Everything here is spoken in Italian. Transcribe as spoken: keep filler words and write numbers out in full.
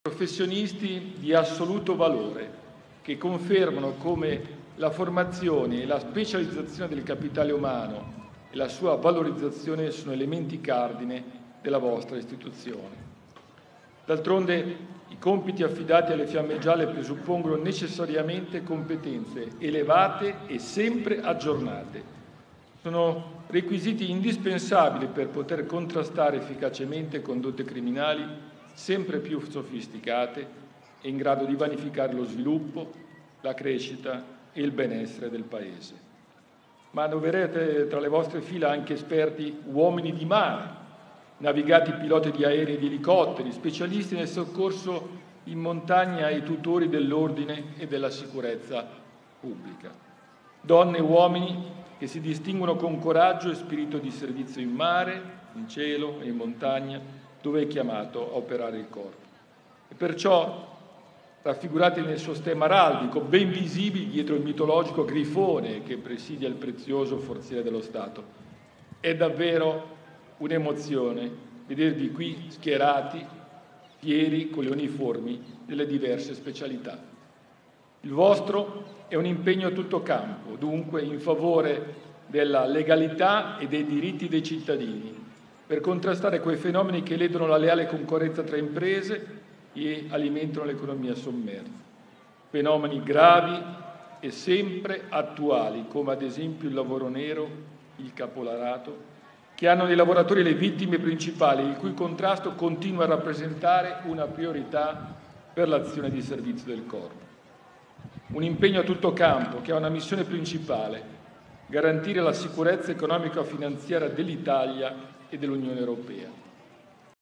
Professionisti di assoluto valore che confermano come la formazione e la specializzazione del capitale umano e la sua valorizzazione sono elementi cardine della vostra istituzione. D'altronde i compiti affidati alle Fiamme Gialle presuppongono necessariamente competenze elevate e sempre aggiornate. Sono requisiti indispensabili per poter contrastare efficacemente condotte criminali sempre più sofisticate e in grado di vanificare lo sviluppo, la crescita e il benessere del Paese. Ma troverete tra le vostre fila anche esperti uomini di mare, navigati piloti di aerei e di elicotteri, specialisti nel soccorso in montagna e tutori dell'ordine e della sicurezza pubblica. Donne e uomini che si distinguono con coraggio e spirito di servizio in mare, in cielo e in montagna, dove è chiamato a operare il corpo. E perciò, raffigurati nel suo stemma araldico, ben visibili dietro il mitologico grifone che presidia il prezioso forziere dello Stato, è davvero un'emozione vedervi qui schierati, fieri, con le uniformi delle diverse specialità. Il vostro è un impegno a tutto campo, dunque in favore della legalità e dei diritti dei cittadini, per contrastare quei fenomeni che ledono la leale concorrenza tra imprese e alimentano l'economia sommersa. Fenomeni gravi e sempre attuali, come ad esempio il lavoro nero, il caporalato, che hanno nei lavoratori le vittime principali, il cui contrasto continua a rappresentare una priorità per l'azione di servizio del Corpo. Un impegno a tutto campo che ha una missione principale: garantire la sicurezza economica e finanziaria dell'Italia e dell'Unione Europea.